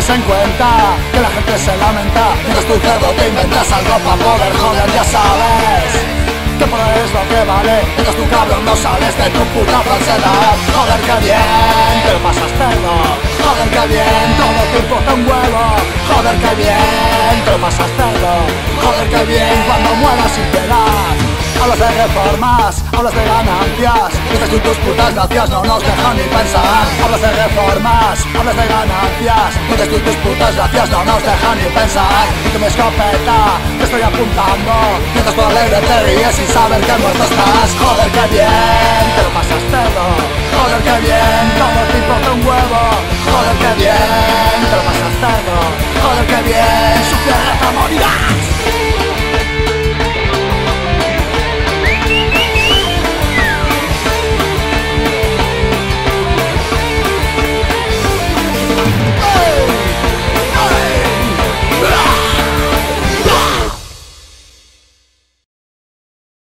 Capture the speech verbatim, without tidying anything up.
tienes en cuenta que la gente se lamenta mientras tu cerdo te inventas algo para poder joder. Ya sabes que poder es lo que vale mientras tu cabrón no sales de tu puta falsedad. Joder, que bien te lo pasas cerdo. Joder, que bien todo te importa un huevo. Joder, que bien te lo pasas cerdo. Joder, que bien cuando mueras sin piedad. Hablas de reformas, hablas de ganancias, dices tú tus putas gracias no nos dejan ni pensar. Hablas de reformas, hablas de ganancias, dices tú tus putas gracias no nos dejan ni pensar. Y que mi escopeta te estoy apuntando mientras tú alegre te ríes sin saber que muerto estás. Joder, que bien te lo pasas cerdo. Joder, que bien todo te importa un huevo. Joder, que bien te lo pasas cerdo. Joder, que bien su tierra morirá.